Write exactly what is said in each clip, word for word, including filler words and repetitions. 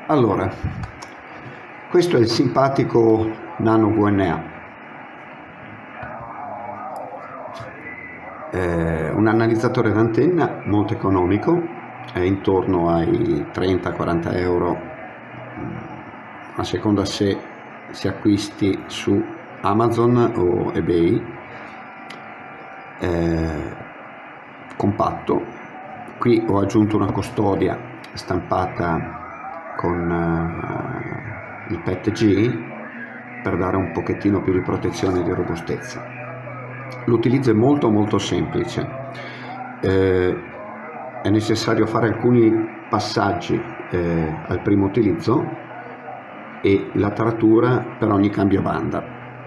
Allora, questo è il simpatico Nano V N A, eh, un analizzatore d'antenna molto economico, è intorno ai trenta quaranta euro, a seconda se si acquisti su Amazon o eBay. Eh, compatto. Qui ho aggiunto una custodia stampata con uh, il P E T G per dare un pochettino più di protezione e di robustezza. L'utilizzo è molto molto semplice, eh, è necessario fare alcuni passaggi eh, al primo utilizzo e la taratura per ogni cambio banda.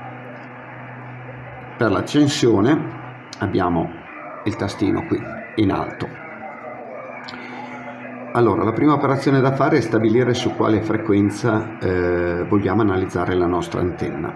Per l'accensione abbiamo il tastino qui in alto. Allora, la prima operazione da fare è stabilire su quale frequenza eh, vogliamo analizzare la nostra antenna.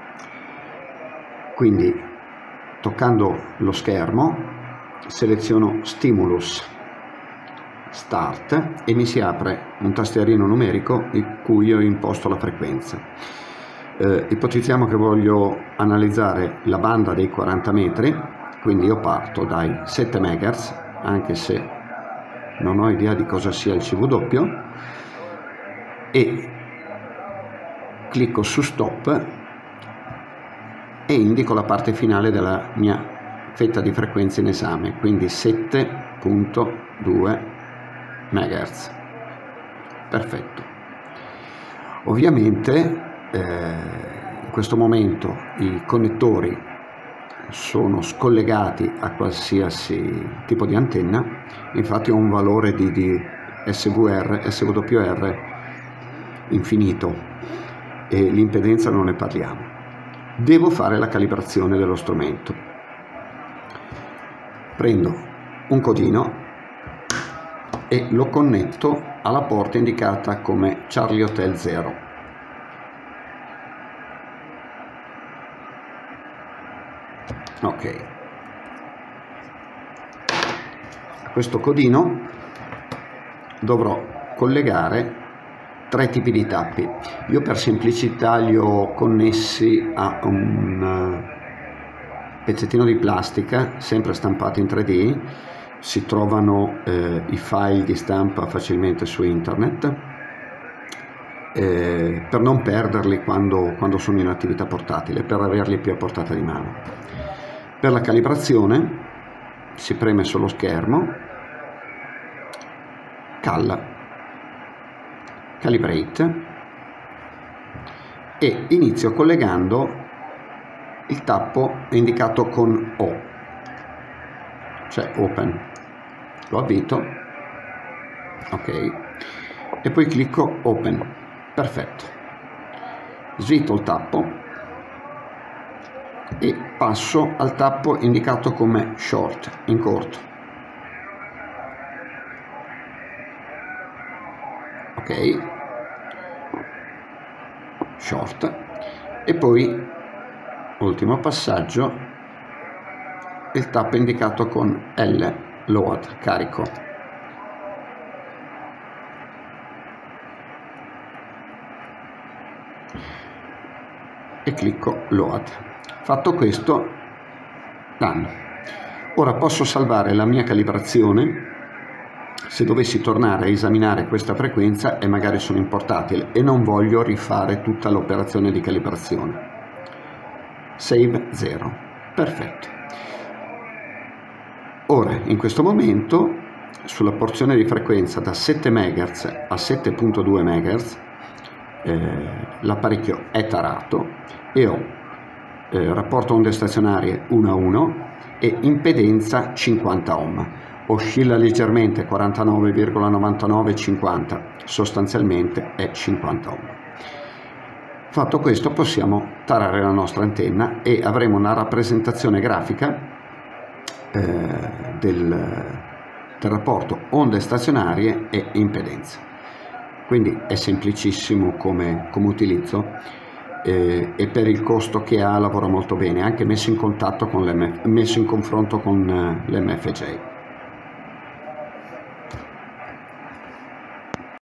Quindi, toccando lo schermo, seleziono Stimulus Start e mi si apre un tastierino numerico in cui io ho imposto la frequenza. Eh, ipotizziamo che voglio analizzare la banda dei quaranta metri, quindi io parto dai sette megahertz, anche se non ho idea di cosa sia il C W, e clicco su Stop e indico la parte finale della mia fetta di frequenza in esame, quindi sette virgola due megahertz. Perfetto. Ovviamente eh, in questo momento i connettori sono scollegati a qualsiasi tipo di antenna, infatti ho un valore di, di S V R, S W R infinito e l'impedenza non ne parliamo. Devo fare la calibrazione dello strumento. Prendo un codino e lo connetto alla porta indicata come Charlie Hotel zero. Ok, a questo codino dovrò collegare tre tipi di tappi. Io per semplicità li ho connessi a un pezzettino di plastica sempre stampato in tre D. Si trovano eh, i file di stampa facilmente su internet, eh, per non perderli quando, quando sono in attività portatile, per averli più a portata di mano. Per la calibrazione si preme sullo schermo, Cal, Calibrate, e inizio collegando il tappo indicato con O, cioè Open. Lo avvito, ok, e poi clicco Open. Perfetto. Svito il tappo e passo al tappo indicato come Short, in corto. Ok, Short, e poi ultimo passaggio, il tappo indicato con L, Load, carico. E clicco Load. Fatto questo, done. Ora posso salvare la mia calibrazione se dovessi tornare a esaminare questa frequenza e magari sono in portatile e non voglio rifare tutta l'operazione di calibrazione. Save zero. Perfetto. Ora, in questo momento, sulla porzione di frequenza da sette megahertz a sette virgola due megahertz, eh, l'apparecchio è tarato e ho Eh, rapporto onde stazionarie uno a uno e impedenza cinquanta ohm. Oscilla leggermente quarantanove virgola novantanove cinquanta, sostanzialmente è cinquanta ohm. Fatto questo possiamo tarare la nostra antenna e avremo una rappresentazione grafica eh, del, del rapporto onde stazionarie e impedenza. Quindi è semplicissimo come, come utilizzo. Eh, e per il costo che ha lavora molto bene, anche messo in contatto con l'M F, messo in confronto con uh, l'M F J.